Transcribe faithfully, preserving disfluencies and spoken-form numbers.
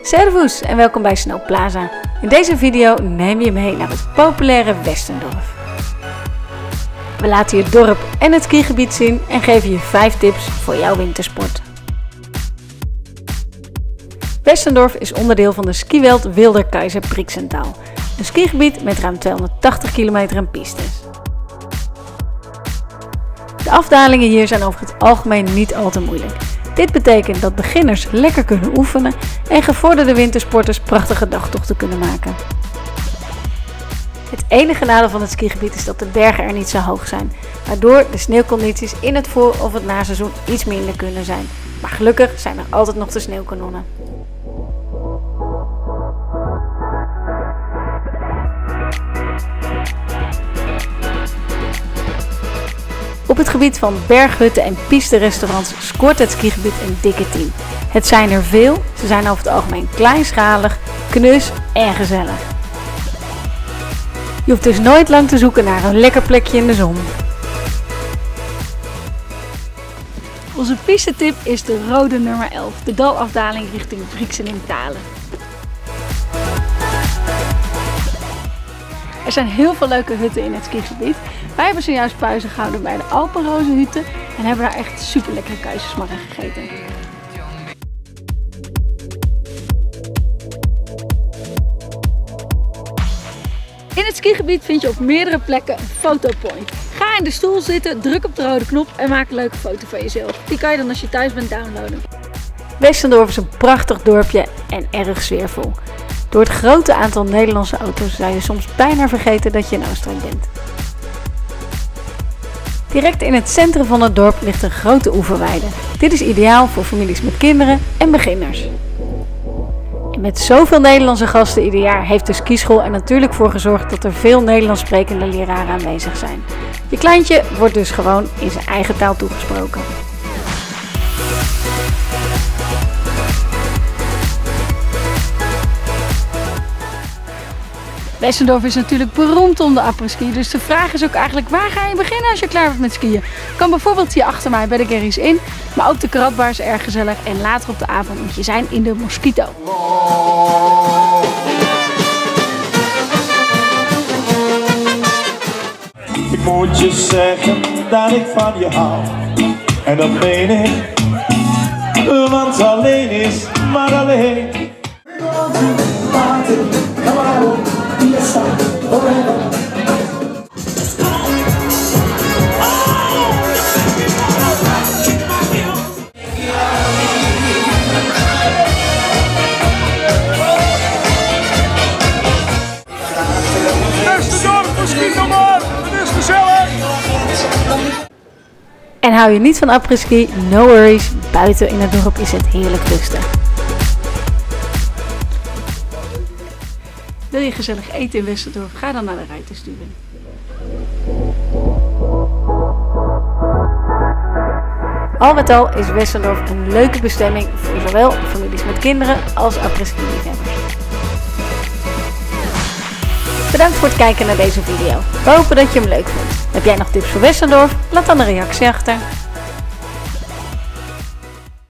Servus en welkom bij Snow Plaza. In deze video neem je mee naar het populaire Westendorf. We laten je het dorp en het skigebied zien en geven je vijf tips voor jouw wintersport. Westendorf is onderdeel van de skiweld Wilder Kaiser Brixental, een skigebied met ruim tweehonderdtachtig kilometer aan pistes. De afdalingen hier zijn over het algemeen niet al te moeilijk. Dit betekent dat beginners lekker kunnen oefenen en gevorderde wintersporters prachtige dagtochten kunnen maken. Het enige nadeel van het skigebied is dat de bergen er niet zo hoog zijn, waardoor de sneeuwcondities in het voor- of het naseizoen iets minder kunnen zijn. Maar gelukkig zijn er altijd nog de sneeuwkanonnen. Op het gebied van berghutten en pisterestaurants scoort het skigebied een dikke tien. Het zijn er veel, ze zijn over het algemeen kleinschalig, knus en gezellig. Je hoeft dus nooit lang te zoeken naar een lekker plekje in de zon. Onze pistetip is de rode nummer elf, de dalafdaling richting Brixen in Thalen. Er zijn heel veel leuke hutten in het skigebied. Wij hebben zojuist pauze gehouden bij de Alpenrozenhutten en hebben daar echt super lekkere keizersmarren gegeten. In het skigebied vind je op meerdere plekken een fotopoint. Ga in de stoel zitten, druk op de rode knop en maak een leuke foto van jezelf. Die kan je dan als je thuis bent downloaden. Westendorf is een prachtig dorpje en erg sfeervol. Door het grote aantal Nederlandse auto's zou je soms bijna vergeten dat je in Oostenrijk bent. Direct in het centrum van het dorp ligt een grote oeverweide. Dit is ideaal voor families met kinderen en beginners. En met zoveel Nederlandse gasten ieder jaar heeft de skischool er natuurlijk voor gezorgd dat er veel Nederlands sprekende leraren aanwezig zijn. Je kleintje wordt dus gewoon in zijn eigen taal toegesproken. Westendorf is natuurlijk beroemd om de après-ski, dus de vraag is ook eigenlijk waar ga je beginnen als je klaar bent met skiën? Je kan bijvoorbeeld hier achter mij bij de Gerry's Inn, maar ook de Karatbar is erg gezellig en later op de avond moet je zijn in de Mosquito. Ik moet je zeggen dat ik van je hou, en dat meen ik, want alleen is maar alleen. En hou je niet van après-ski, no worries, buiten in het dorp is het heerlijk rustig. Wil je gezellig eten in Westendorf? Ga dan naar de Ruitenstuben. Al met al is Westendorf een leuke bestemming voor zowel families met kinderen als après-ski liefhebbers. Bedankt voor het kijken naar deze video. We hopen dat je hem leuk vond. Heb jij nog tips voor Westendorf? Laat dan een reactie achter.